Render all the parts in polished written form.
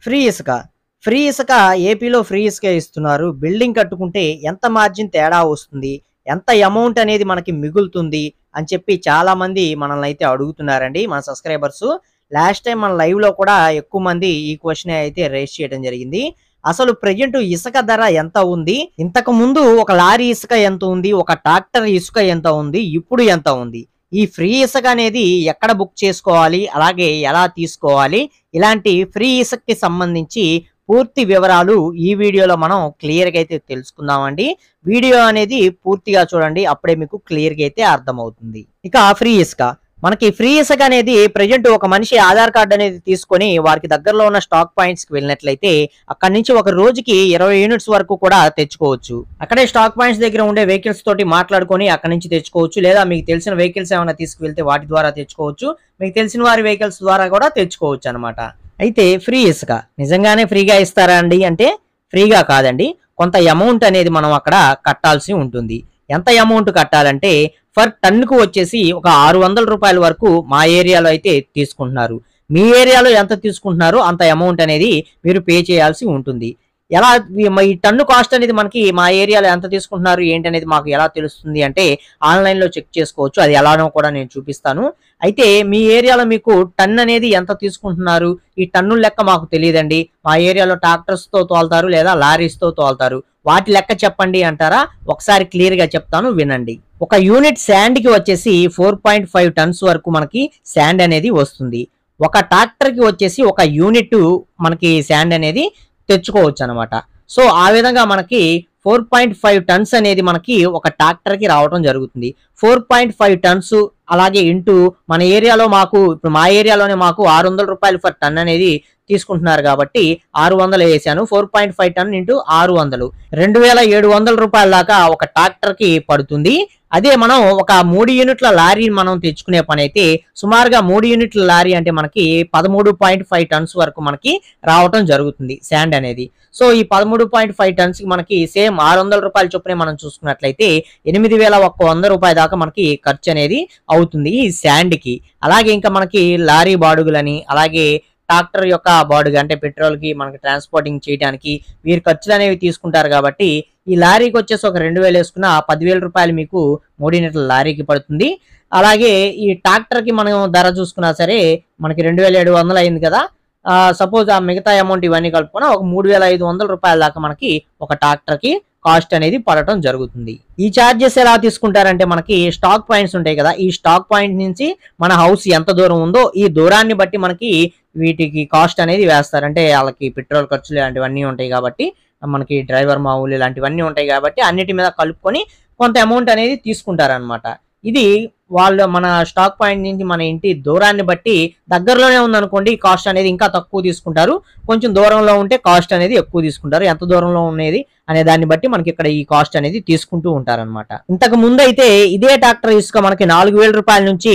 Free ఇసుక. Free ఇసుక ఏపీలో ఫ్రీ ఇసుక ఇస్తున్నారు. బిల్డింగ్ కట్టుకుంటే ఎంత మార్జిన్ తేడా వస్తుంది? ఎంత అమౌంట్ అనేది మనకి మిగులుతుంది? అని చెప్పి చాలామంది మనల్నయితే అడుగుతున్నారండి మన సబ్‌స్క్రైబర్సు. లాస్ట్ టైమ్ మన లైవ్‌లో కూడా ఎక్కువ మంది ఈ క్వెషన్ అయితే రైజ్ చేయడం జరిగింది. అసలు ప్రెజెంట్ ఇసుక ధర ఎంత ఉంది? ఇంతకు ముందు ఒక లారీ ఇసుక ఎంత ఉంది? ఒక ట్రాక్టర్ ఇసుక ఎంత ఉంది? ఇప్పుడు ఎంత ఉంది? ఈ ఫ్రీ ఇసుక అనేది ఎక్కడ బుక్ చేసుకోవాలి? అలాగే ఎలా తీసుకోవాలి? ఇలాంటి ఫ్రీ ఇసుకకి సంబంధించి పూర్తి వివరాలు ఈ వీడియోలో మనం క్లియర్‌గా అయితే తెలుసుకుందామండి. వీడియో అనేది పూర్తిగా చూడండి. అప్పుడే మీకు క్లియర్‌గా అయితే అర్థమవుతుంది. ఇక ఫ్రీ ఇసుక. మనకి ఫ్రీ ఇసుక అనేది ప్రెజెంట్ ఒక మనిషి ఆధార్ కార్డ్ అనేది తీసుకొని వారికి దగ్గరలో ఉన్న స్టాక్ పాయింట్స్‌కి వెళ్ళినట్లయితే అక్కడి నుంచి ఒక రోజుకి 20 యూనిట్స్ వరకు కూడా తెచ్చుకోవచ్చు. అక్కడే స్టాక్ పాయింట్స్ దగ్గర ఉండే వెహికల్స్ తోటి మాట్లాడుకొని అక్కడి నుంచి తెచ్చుకోవచ్చు. లేదా మీకు తెలిసిన వెహికల్స్ ఏమైనా తీసుకువెళ్తే వాటి ద్వారా తెచ్చుకోవచ్చు. మీకు తెలిసిన వారి వెహికల్స్ ద్వారా కూడా తెచ్చుకోవచ్చు అన్నమాట. అయితే ఫ్రీ ఇసుక నిజంగానే ఫ్రీగా ఇస్తారా అండి అంటే ఫ్రీగా కాదండి. కొంత అమౌంట్ అనేది మనం అక్కడ కట్టాల్సి ఉంటుంది. ఎంత అమౌంట్ కట్టాలంటే ఫర్ టన్నుకు వచ్చేసి ఒక 600 రూపాయల వరకు మా ఏరియాలో అయితే తీసుకుంటున్నారు. మీ ఏరియాలో ఎంత తీసుకుంటున్నారో అంత అమౌంట్ అనేది మీరు పే చేయాల్సి ఉంటుంది. ఎలా ఈ టన్ను కాస్ట్ అనేది మనకి మా ఏరియాలో ఎంత తీసుకుంటున్నారు ఏంటి అనేది మాకు ఎలా తెలుస్తుంది అంటే ఆన్లైన్లో చెక్ చేసుకోవచ్చు. అది ఎలానో కూడా నేను చూపిస్తాను. అయితే మీ ఏరియాలో మీకు టన్ అనేది ఎంత తీసుకుంటున్నారు? ఈ టన్నుల లెక్క మాకు తెలియదండి. మా ఏరియాలో ట్రాక్టర్స్తో తోలుతారు లేదా లారీస్తో తోలుతారు. వాటి లెక్క చెప్పండి అంటారా? ఒకసారి క్లియర్‌గా చెప్తాను వినండి. ఒక యూనిట్ శాండ్‌కి వచ్చేసి 4.5 టన్స్ వరకు మనకి శాండ్ అనేది వస్తుంది. ఒక ట్రాక్టర్‌కి వచ్చేసి ఒక యూనిట్ మనకి శాండ్ అనేది తెచ్చుకోవచ్చు అనమాట. సో ఆ విధంగా మనకి 4.5 టన్స్ అనేది మనకి ఒక ట్రాక్టర్‌కి రావడం జరుగుతుంది. 4.5 టన్స్ అలాగే ఇంటూ మన ఏరియాలో ఇప్పుడు మా ఏరియాలోనే మాకు 600 రూపాయలు ఫర్ టన్ అనేది తీసుకుంటున్నారు కాబట్టి 600 వేసాను. 4.5 టన్ ఇంటూ 600 2700 రూపాయల దాకా ఒక ట్రాక్టర్‌కి పడుతుంది. అదే మనం ఒక 3 యూనిట్ల లారీ మనం తెచ్చుకునే పని అయితే సుమారుగా 3 యూనిట్ల లారీ అంటే మనకి 13.5 టన్స్ వరకు మనకి రావటం జరుగుతుంది శాండ్ అనేది. సో ఈ 13.5 టన్స్ కి మనకి సేమ్ 600 రూపాయల చొప్పునే మనం చూసుకున్నట్లయితే 8100 రూపాయల దాకా మనకి ఖర్చు అనేది అవుతుంది ఈ శాండ్ కి. అలాగే ఇంకా మనకి లారీ బాడుగులని అలాగే ట్రాక్టర్ యొక్క బాడుగు అంటే పెట్రోల్ కి మనకి ట్రాన్స్పోర్టింగ్ చేయడానికి వీరు ఖర్చులు అనేవి తీసుకుంటారు కాబట్టి ఈ లారీకి వచ్చేసి ఒక 2000 వేసుకున్న 10,000 రూపాయలు మీకు 3 యూనిట్ల లారీకి పడుతుంది. అలాగే ఈ ట్రాక్టర్ కి మనం ధర చూసుకున్నా సరే మనకి 2700 అయింది కదా. సపోజ్ ఆ మిగతా అమౌంట్ ఇవన్నీ కలుపుకున్నా ఒక 3500 రూపాయల దాకా మనకి ఒక ట్రాక్టర్ కి కాస్ట్ అనేది పడటం జరుగుతుంది. ఈ చార్జెస్ ఎలా తీసుకుంటారంటే మనకి స్టాక్ పాయింట్స్ ఉంటాయి కదా. ఈ స్టాక్ పాయింట్ నుంచి మన హౌస్ ఎంత దూరం ఉందో ఈ దూరాన్ని బట్టి మనకి వీటికి కాస్ట్ అనేది వేస్తారు. అంటే వాళ్ళకి పెట్రోల్ ఖర్చులు ఇలాంటివన్నీ ఉంటాయి కాబట్టి మనకి డ్రైవర్ మామూలు ఇలాంటివన్నీ ఉంటాయి కాబట్టి అన్నిటి మీద కలుపుకొని కొంత అమౌంట్ అనేది తీసుకుంటారనమాట. ఇది వాళ్ళు మన స్టాక్ పాయింట్ నుంచి మన ఇంటి దూరాన్ని బట్టి దగ్గరలోనే ఉందనుకోండి కాస్ట్ అనేది ఇంకా తక్కువ తీసుకుంటారు. కొంచెం దూరంలో ఉంటే కాస్ట్ అనేది ఎక్కువ తీసుకుంటారు. ఎంత దూరంలో ఉన్నది అనే దాన్ని బట్టి మనకి ఇక్కడ ఈ కాస్ట్ అనేది తీసుకుంటూ ఉంటారనమాట. ఇంతకు ముందు అయితే ఇదే ట్రాక్టర్ ఇసుక మనకి 4000 రూపాయల నుంచి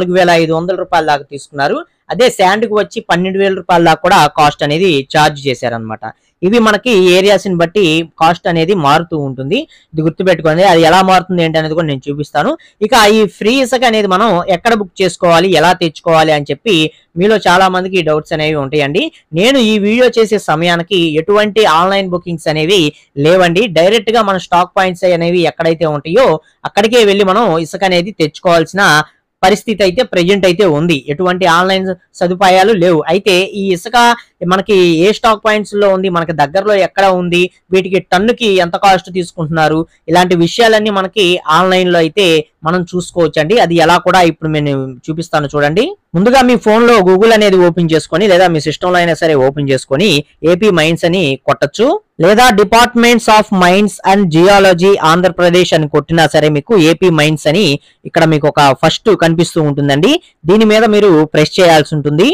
4500 రూపాయల దాకా తీసుకున్నారు. అదే శాండ్కి వచ్చి 12,000 రూపాయల దాకా కూడా కాస్ట్ అనేది ఛార్జ్ చేశారనమాట. ఇవి మనకి ఏరియాస్ని బట్టి కాస్ట్ అనేది మారుతూ ఉంటుంది. ఇది గుర్తుపెట్టుకోండి. అది ఎలా మారుతుంది ఏంటి అనేది కూడా నేను చూపిస్తాను. ఇక ఈ ఫ్రీ ఇసుక అనేది మనం ఎక్కడ బుక్ చేసుకోవాలి ఎలా తెచ్చుకోవాలి అని చెప్పి మీలో చాలా మందికి డౌట్స్ అనేవి ఉంటాయండి. నేను ఈ వీడియో చేసే సమయానికి ఎటువంటి ఆన్లైన్ బుకింగ్స్ అనేవి లేవండి. డైరెక్ట్ గా మన స్టాక్ పాయింట్స్ అనేవి ఎక్కడైతే ఉంటాయో అక్కడికే వెళ్ళి మనం ఇసుక అనేది తెచ్చుకోవాల్సిన పరిస్థితి అయితే ప్రెజెంట్ అయితే ఉంది. ఎటువంటి ఆన్లైన్ సదుపాయాలు లేవు. అయితే ఈ ఇసుక మనకి ఏ స్టాక్ పాయింట్స్ లో ఉంది, మనకి దగ్గరలో ఎక్కడ ఉంది, వీటికి టన్నుకి ఎంత కాస్ట్ తీసుకుంటున్నారు, ఇలాంటి విషయాలన్నీ మనకి ఆన్లైన్ లో అయితే మనం చూసుకోవచ్చు అండి. అది ఎలా కూడా ఇప్పుడు నేను చూపిస్తాను చూడండి. ముందుగా మీ ఫోన్ లో గూగుల్ అనేది ఓపెన్ చేసుకొని లేదా మీ సిస్టమ్ లో అయినా సరే ఓపెన్ చేసుకొని ఏపీ మైన్స్ అని కొట్టచ్చు. లేదా departments of mines and geology Andhra Pradesh అని కొట్టినా సరే మీకు ఏపీ మైన్స్ అని ఇక్కడ మీకు ఒక ఫస్ట్ కనిపిస్తూ ఉంటుందండి. దీని మీద మీరు ప్రెస్ చేయాల్సి ఉంటుంది.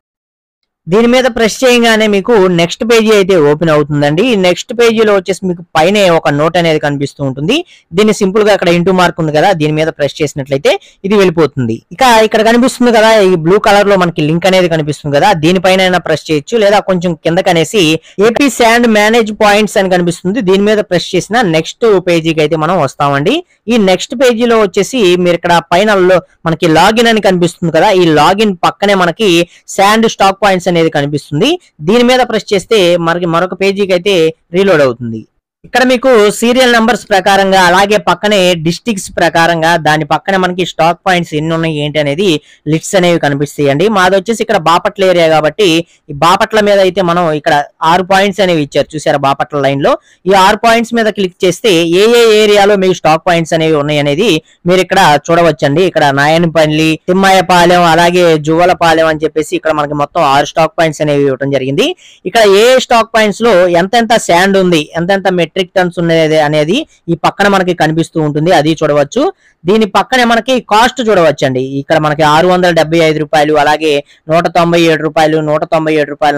దీని మీద ప్రెస్ చేయగానే మీకు నెక్స్ట్ పేజీ అయితే ఓపెన్ అవుతుందండి. ఈ నెక్స్ట్ పేజీలో వచ్చేసి మీకు పైన ఒక నోట్ అనేది కనిపిస్తూ ఉంటుంది. దీన్ని సింపుల్ గా ఇక్కడ ఇంటూ మార్క్ ఉంది కదా దీని మీద ప్రెస్ చేసినట్లయితే ఇది వెళ్ళిపోతుంది. ఇక ఇక్కడ కనిపిస్తుంది కదా ఈ బ్లూ కలర్ లో మనకి లింక్ అనేది కనిపిస్తుంది కదా దీనిపైన ప్రెస్ చేయొచ్చు. లేదా కొంచెం కిందకనేసి ఏపీ శాండ్ మేనేజ్ పాయింట్స్ అని కనిపిస్తుంది. దీని మీద ప్రెస్ చేసిన నెక్స్ట్ పేజీకి అయితే మనం వస్తామండి. ఈ నెక్స్ట్ పేజీలో వచ్చేసి మీరు ఇక్కడ పైన మనకి లాగిన్ అని కనిపిస్తుంది కదా ఈ లాగిన్ పక్కనే మనకి శాండ్ స్టాక్ పాయింట్స్ అనేది కనిపిస్తుంది. దీని మీద ప్రెస్ చేస్తే మనకి మరొక పేజీకి అయితే రీలోడ్ అవుతుంది. ఇక్కడ మీకు సీరియల్ నంబర్స్ ప్రకారంగా అలాగే పక్కనే డిస్ట్రిక్ట్స్ ప్రకారంగా దాని పక్కన మనకి స్టాక్ పాయింట్స్ ఎన్ని ఉన్నాయి ఏంటి అనేది లిస్ట్స్ అనేవి కనిపిస్తాయండి. మాది వచ్చేసి ఇక్కడ బాపట్ల ఏరియా కాబట్టి ఈ బాపట్ల మీద అయితే మనం ఇక్కడ 6 పాయింట్స్ అనేవి ఇచ్చారు చూసారా బాపట్ల లైన్ లో. ఈ 6 పాయింట్స్ మీద క్లిక్ చేస్తే ఏ ఏరియాలో మీకు స్టాక్ పాయింట్స్ అనేవి ఉన్నాయి అనేది మీరు ఇక్కడ చూడవచ్చండి. ఇక్కడ నాయనపల్లి, తిమ్మాయపాలెం అలాగే జువ్వలపాలెం అని చెప్పేసి ఇక్కడ మనకి మొత్తం 6 స్టాక్ పాయింట్స్ అనేవి ఇవ్వడం జరిగింది. ఇక్కడ ఏ స్టాక్ పాయింట్స్ లో ఎంతెంత శాండ్ ఉంది, ఎంతెంత మెట్రిక్ టన్స్ ఉన్నది అనేది ఈ పక్కన మనకి కనిపిస్తూ ఉంటుంది, అది చూడవచ్చు. దీని పక్కనే మనకి కాస్ట్ చూడవచ్చు అండి. ఇక్కడ మనకి 675 రూపాయలు, అలాగే 197 రూపాయలు, 197 రూపాయలు,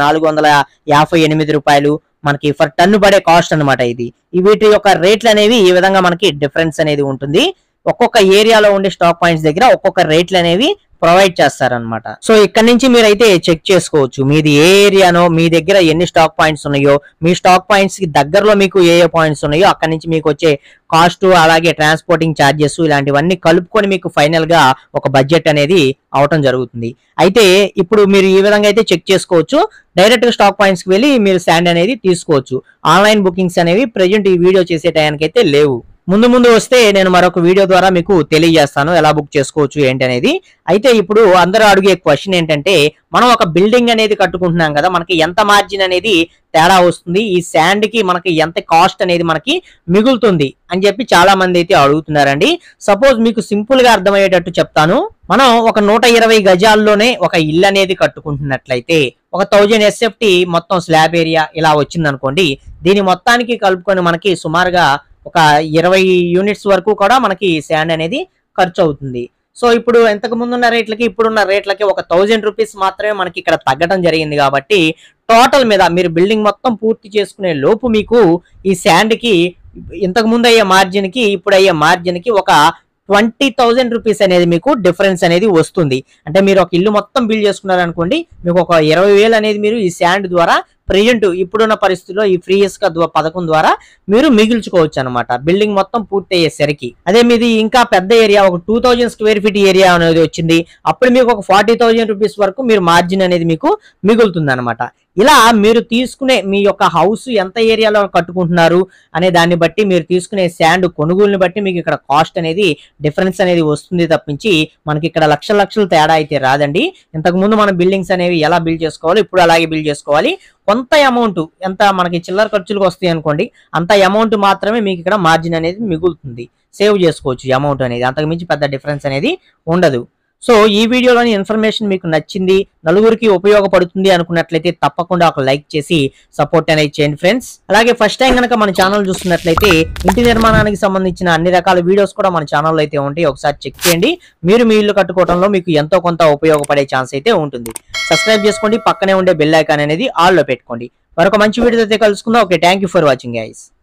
458 రూపాయలు మనకి ఫర్ టన్ను పడే కాస్ట్ అనమాట. ఇది వీటి యొక్క రేట్లు అనేవి ఈ విధంగా మనకి డిఫరెన్స్ అనేది ఉంటుంది. ఒక్కొక్క ఏరియాలో ఉండే స్టాక్ పాయింట్స్ దగ్గర ఒక్కొక్క రేట్లు అనేవి ప్రొవైడ్ చేస్తారనమాట. సో ఇక్కడ నుంచి మీరైతే చెక్ చేసుకోవచ్చు మీది ఏ ఏరియానో, మీ దగ్గర ఎన్ని స్టాక్ పాయింట్స్ ఉన్నాయో, మీ స్టాక్ పాయింట్స్ కి దగ్గరలో మీకు ఏ పాయింట్స్ ఉన్నాయో అక్కడ నుంచి మీకు వచ్చే కాస్ట్ అలాగే ట్రాన్స్పోర్టింగ్ ఛార్జెస్ ఇలాంటివన్నీ కలుపుకొని మీకు ఫైనల్ గా ఒక బడ్జెట్ అనేది అవటం జరుగుతుంది. అయితే ఇప్పుడు మీరు ఈ విధంగా అయితే చెక్ చేసుకోవచ్చు. డైరెక్ట్ గా స్టాక్ పాయింట్స్ కి వెళ్ళి మీరు శాండ్ అనేది తీసుకోవచ్చు. ఆన్లైన్ బుకింగ్స్ అనేవి ప్రెజెంట్ ఈ వీడియో చేసే టైంకి అయితే లేవు. ముందు వస్తే నేను మరొక వీడియో ద్వారా మీకు తెలియజేస్తాను ఎలా బుక్ చేసుకోవచ్చు ఏంటి అనేది. అయితే ఇప్పుడు అందరూ అడిగే క్వశ్చన్ ఏంటంటే, మనం ఒక బిల్డింగ్ అనేది కట్టుకుంటున్నాం కదా, మనకి ఎంత మార్జిన్ అనేది తేడా వస్తుంది, ఈ శాండ్ కి మనకి ఎంత కాస్ట్ అనేది మనకి మిగులుతుంది అని చెప్పి చాలా మంది అయితే అడుగుతున్నారండి. సపోజ్ మీకు సింపుల్ గా అర్థమయ్యేటట్టు చెప్తాను. మనం ఒక 120 గజాల్లోనే ఒక ఇల్లు అనేది కట్టుకుంటున్నట్లయితే ఒక 1000 SFT మొత్తం స్లాబ్ ఏరియా ఇలా వచ్చింది అనుకోండి. దీని మొత్తానికి కలుపుకొని మనకి సుమారుగా ఒక 20 యూనిట్స్ వరకు కూడా మనకి శాండ్ అనేది ఖర్చు అవుతుంది. సో ఇప్పుడు ఎంతకు ముందున్న రేట్లకి ఇప్పుడున్న రేట్లకి ఒక 1000 రూపీస్ మాత్రమే మనకి ఇక్కడ తగ్గడం జరిగింది. కాబట్టి టోటల్ మీద మీరు బిల్డింగ్ మొత్తం పూర్తి చేసుకునే లోపు మీకు ఈ శాండ్ కి ఇంతకు ముందు అయ్యే మార్జిన్ కి ఇప్పుడు అయ్యే మార్జిన్ కి ఒక 20,000 రూపీస్ అనేది మీకు డిఫరెన్స్ అనేది వస్తుంది. అంటే మీరు ఒక ఇల్లు మొత్తం బిల్డ్ చేసుకున్నారు అనుకోండి, మీకు ఒక 20,000 అనేది మీరు ఈ శాండ్ ద్వారా ప్రెజెంట్ ఇప్పుడున్న పరిస్థితుల్లో ఈ ఫ్రీ ఇసుక పథకం ద్వారా మీరు మిగిల్చుకోవచ్చు అనమాట బిల్డింగ్ మొత్తం పూర్తి అయ్యేసరికి. అదే మీది ఇంకా పెద్ద ఏరియా ఒక 2000 స్క్వేర్ ఫీట్ ఏరియా అనేది వచ్చింది, అప్పుడు మీకు ఒక 40,000 రూపీస్ వరకు మీరు మార్జిన్ అనేది మీకు మిగులుతుంది అనమాట. ఇలా మీరు తీసుకునే మీ యొక్క హౌస్ ఎంత ఏరియాలో కట్టుకుంటున్నారు అనే దాన్ని బట్టి మీరు తీసుకునే శాండ్ కొనుగోలుని బట్టి మీకు ఇక్కడ కాస్ట్ అనేది డిఫరెన్స్ అనేది వస్తుంది తప్పించి మనకి ఇక్కడ లక్షలు తేడా అయితే రాదండి. ఇంతకు ముందు మన బిల్డింగ్స్ అనేవి ఎలా బిల్డ్ చేసుకోవాలి, ఇప్పుడు అలాగే బిల్డ్ చేసుకోవాలి. కొంత అమౌంట్ ఎంత మనకి చిల్లర ఖర్చులకు వస్తాయి అనుకోండి, అంత అమౌంట్ మాత్రమే మీకు ఇక్కడ మార్జిన్ అనేది మిగులుతుంది, సేవ్ చేసుకోవచ్చు ఈ అమౌంట్ అనేది, అంతకు మించి పెద్ద డిఫరెన్స్ అనేది ఉండదు. సో ఈ వీడియోలోని ఇన్ఫర్మేషన్ మీకు నచ్చింది, నలుగురికి ఉపయోగపడుతుంది అనుకున్నట్లయితే తప్పకుండా ఒక లైక్ చేసి సపోర్ట్ అనేది చేయండి ఫ్రెండ్స్. అలాగే ఫస్ట్ టైం కనుక మన ఛానల్ చూస్తున్నట్లయితే ఇంటి నిర్మాణానికి సంబంధించిన అన్ని రకాల వీడియోస్ కూడా మన ఛానల్లో అయితే ఉంటాయి, ఒకసారి చెక్ చేయండి. మీరు మీ ఇల్లు కట్టుకోవడంలో మీకు ఎంతో కొంత ఉపయోగపడే ఛాన్స్ అయితే ఉంటుంది. సబ్స్క్రైబ్ చేసుకోండి, పక్కనే ఉండే బెల్ ఐకాన్ అనేది ఆల్ లో పెట్టుకోండి. మరొక మంచి వీడియో అయితే కలుసుకుందాం. Okay, thank you for watching guys.